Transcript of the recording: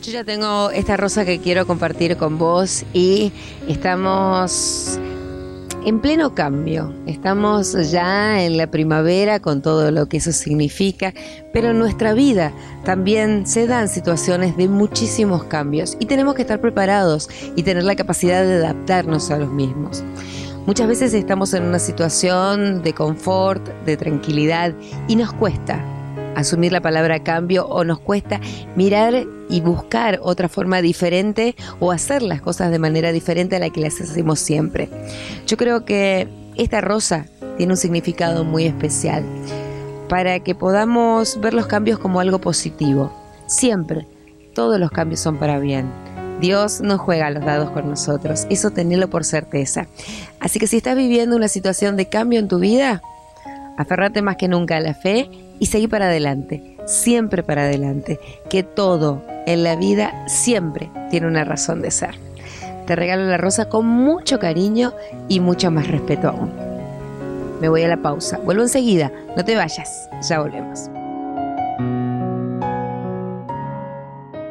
Yo ya tengo esta rosa que quiero compartir con vos y estamos en pleno cambio. Estamos ya en la primavera con todo lo que eso significa, pero en nuestra vida también se dan situaciones de muchísimos cambios y tenemos que estar preparados y tener la capacidad de adaptarnos a los mismos. Muchas veces estamos en una situación de confort, de tranquilidad y nos cuesta asumir la palabra cambio o nos cuesta mirar y buscar otra forma diferente o hacer las cosas de manera diferente a la que las hacemos siempre. Yo creo que esta rosa tiene un significado muy especial para que podamos ver los cambios como algo positivo. Siempre, todos los cambios son para bien. Dios no juega a los dados con nosotros, eso tenelo por certeza. Así que si estás viviendo una situación de cambio en tu vida, aférrate más que nunca a la fe y seguí para adelante, siempre para adelante, que todo en la vida siempre tiene una razón de ser. Te regalo la rosa con mucho cariño y mucho más respeto aún. Me voy a la pausa, vuelvo enseguida, no te vayas, ya volvemos.